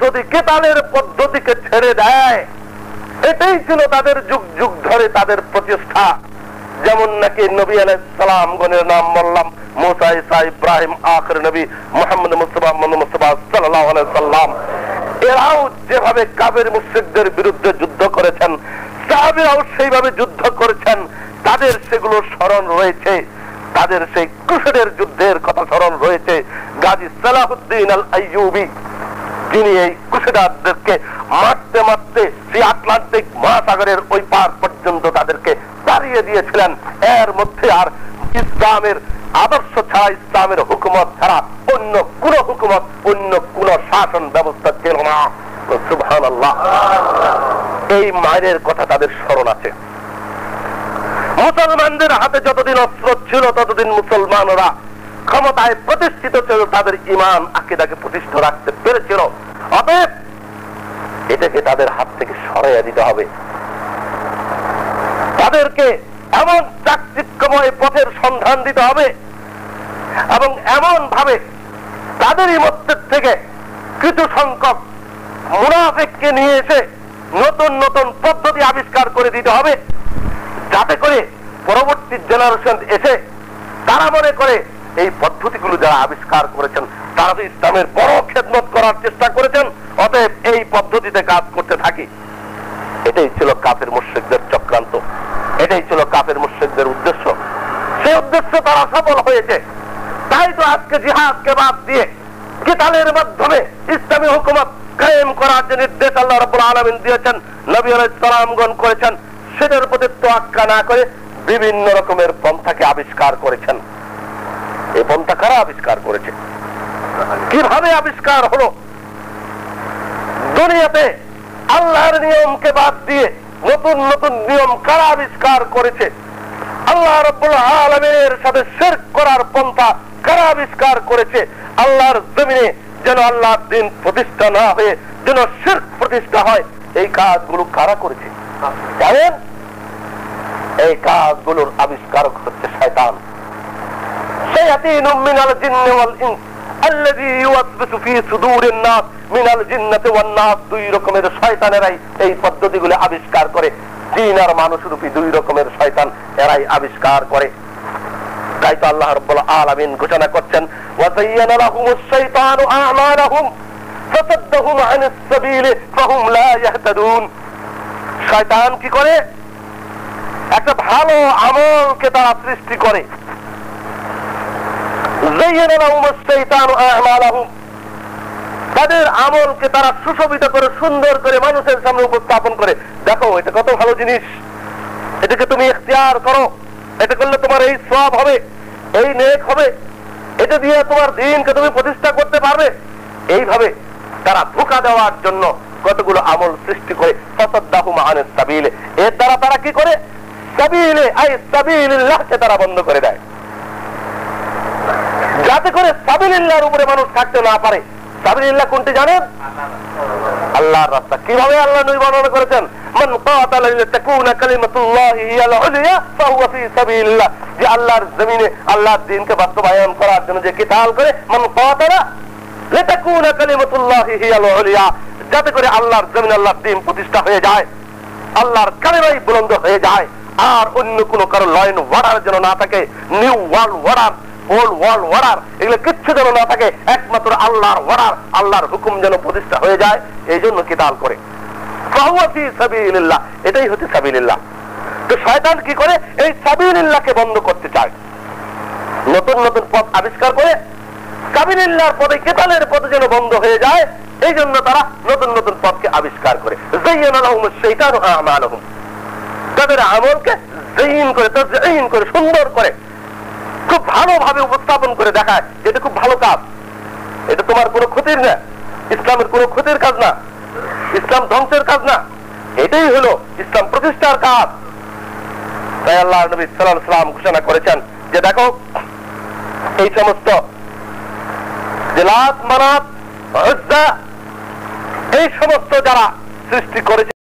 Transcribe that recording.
পদ্ধতি, কেতালের পদ্ধতিকে ছেড়ে দেয়। এটাই ছিল তাদের যুগ যুগ ধরে তাদের প্রচেষ্টা। যেমন নাকি নবী আলাইহিস সালাম গণের নাম বললাম, মুসা, ঈসা, ইব্রাহিম, আখির নবী মুহাম্মদ মুস্তাফা সাল্লাল্লাহু আলাইহি ওয়াসাল্লাম, এরাও যেভাবে কাফের মুশরিকদের বিরুদ্ধে যুদ্ধ করেছেন, সাহাবীরাও সেইভাবে যুদ্ধ করেছেন। তাদের সেগুলো স্মরণ রয়েছে, তাদের সেই ক্রুসেডের যুদ্ধের কথা স্মরণ রয়েছে। গাজী সালাহুদ্দিন আল আইয়ুবী, যিনি এই ক্রুসেডারদেরকে মারতে মারতে সেই আটলান্টিক মহাসাগরের ওই পার পর্যন্ত তাদেরকে তাড়িয়ে দিয়েছিলেন। এর মধ্যে আর ইসলামের আদর্শ ছাড়া, ইসলামের হুকুমত ছাড়া অন্য কোন হুকুমত, অন্য কোন শাসন ব্যবস্থা ছিল না। সুবহানাল্লাহ। এই মায়ের কথা তাদের স্মরণ আছে। মুসলমানদের হাতে যতদিন অস্ত্র ছিল ততদিন মুসলমানরা ক্ষমতায় প্রতিষ্ঠিত ছিল, তাদের ঈমান আকীদাকে প্রতিষ্ঠা রাখতে পেরেছিল। অতএব এটাকে তাদের হাত থেকে সরাইয়া দিতে হবে। তাদেরকে এমন চাকচিক্যময় পথের সন্ধান দিতে হবে এবং এমন ভাবে তাদেরই মধ্যে থেকে কিছু সংখ্যক মুনাফিককে নিয়ে এসে নতুন নতুন পদ্ধতি আবিষ্কার করে দিতে হবে, যাতে করে পরবর্তী জেনারেশন এসে তারা মনে করে এই পদ্ধতিগুলো যারা আবিষ্কার করেছেন তারা তো ইসলামের বড় খেদমত করার চেষ্টা করেছেন, অতএব এই পদ্ধতিতে কাজ করতে থাকি। এটাই ছিল কাফের মুশরিকদের চক্রান্ত, এটাই ছিল কাফের মুশরিকদের উদ্দেশ্য। সেই উদ্দেশ্য তারা সফল হয়েছে। তাই তো আজকে জিহাদকে বাদ দিয়ে কিতালের মাধ্যমে ইসলামী হুকুমত কায়েম করার যে নির্দেশ আল্লাহ রাব্বুল আলামিন দিয়েছেন, নবী আলাইহিস সালামগণ করেছেন, সেটার প্রতি তোয়াক্কা না করে বিভিন্ন রকমের পন্থাকে আবিষ্কার করেছেন। এই পন্থা কারা আবিষ্কার করেছে? কিভাবে আবিষ্কার হলো? দুনিয়াতে আল্লাহর নিয়মকে বাদ দিয়ে নতুন নতুন নিয়ম কারা আবিষ্কার করেছে? আল্লাহ রাব্বুল আলামিনের সাথে শিরক করার পন্থা কারা আবিষ্কার করেছে? আল্লাহর জমিনে যেন আল্লাহর দ্বীন প্রতিষ্ঠা না হয়ে যেন শিরক প্রতিষ্ঠা হয়, এই কাজগুলো কারা করেছে জানেন? এই কাজগুলোর আবিষ্কারক হচ্ছে শয়তান। শায়াতিনুম মিনাল জিন্নি ওয়াল ইনস আল্লাযী ইউওয়াসবিসু ফী সুদুরিন নাস মিনাল জিন্নাতি ওয়ান নাস। দুই রকমের শয়তানেরাই এই পদ্ধতিগুলো আবিষ্কার করে। জিন আর মানুষ রূপী দুই রকমের শয়তান এরাই আবিষ্কার করে। তাই তো আল্লাহ রাব্বুল আলামিন ঘোষণা করছেন, ওয়া যায়্যানা লাহুমুশ শাইতানু আ'মালাহুম ফাসাদ্দাহুম আনিস সাবিলি ফাহুম লা ইয়াহতাদুন। শয়তান কি করে? একটা ভালো আমলকে তারা সৃষ্টি করে। যায়্যানা লাহুমুশ শাইতানু আ'মালাহুম, তাদের আমলকে তারা সুশোভিত করে, সুন্দর করে মানুষের সামনে উপস্থাপন করে। দেখো এটা কত ভালো জিনিস, এটাকে তুমি ইখতিয়ার করো, এটা করলে তোমার এই সওয়াব হবে, এই নেক হবে, এটা দিয়ে তোমার দ্বীনকে তুমি প্রতিষ্ঠা করতে পারবে। এইভাবে তারা ধোঁকা দেওয়ার জন্য কতগুলো আমল সৃষ্টি করে। ফাসাদ্দাহুম আনিস সাবিলে, এর দ্বারা তারা কি করে? সাবিলে আই সাবিলিল্লাহকে তারা বন্ধ করে দেয়, যাতে করে সাবিলিল্লাহর উপরে মানুষ থাকতে না পারে। সাবিলিল্লাহ কোনটি জানেন? আল্লাহর রাস্তা। কিভাবে আল্লাহ নবী বর্ণনা করেছেন, মান কাতালা লিতাকুনা কালিমাতুল্লাহি হিয়াল উলিয়া ফাহুয়া ফি সাবিলিল্লাহ, যে আল্লাহর জমিনে আল্লাহর দ্বীনকে বাস্তবায়ন করার জন্য যে কিতাল করে, মান কাতালা লিতাকুনা কালিমাতুল্লাহি হিয়াল উলিয়া, যাতে করে আল্লাহর জমিনে আল্লাহর দ্বীন প্রতিষ্ঠা হয়ে যায়, আল্লাহর কালিমাই বুলন্দ হয়ে যায়, আর অন্য কোনো কারো লাইন ওয়ার্ডার যেন না থাকে, new world order, old world order, এগুলো কিচ্ছু যেন না থাকে, একমাত্র আল্লাহর ওয়ার্ডার, আল্লাহর হুকুম যেন প্রতিষ্ঠা হয়ে যায়, এই জন্য কিতাল করে। ফাহুয়া ফি সাবিলিল্লাহ, এটাই হচ্ছে সাবিলিল্লাহ। তো শয়তান কি করে? এই সাবিলিল্লাহকে বন্ধ করতে চায়, নতুন নতুন পথ আবিষ্কার করে সাবিলিল্লাহর পথে, কিতালের পথে যেন বন্ধ হয়ে যায়, এই জন্য তারা নতুন নতুন পথকে আবিষ্কার করে। যায়্যানা লাহুমুশ শাইতানু আ'মালাহুম, তাদের আমলকে যায়িন করে, তাযয়িন করে, সুন্দর করে, খুব ভালোভাবে উপস্থাপন করে দেখায় এটা খুব ভালো কাজ, এটা তোমার কোনো ক্ষতির না, ইসলামের কোনো ক্ষতির কাজ না, ইসলাম ধ্বংসের কাজ না, এটাই হলো ইসলাম প্রতিষ্ঠার কাজ। তাই আল্লাহ নবী সাল্লাল্লাহু আলাইহি ওয়াসাল্লাম ঘোষণা করেছেন যে দেখো এই সমস্ত যে লাত, মানাত, উজ্জা, এই সমস্ত যারা সৃষ্টি করেছে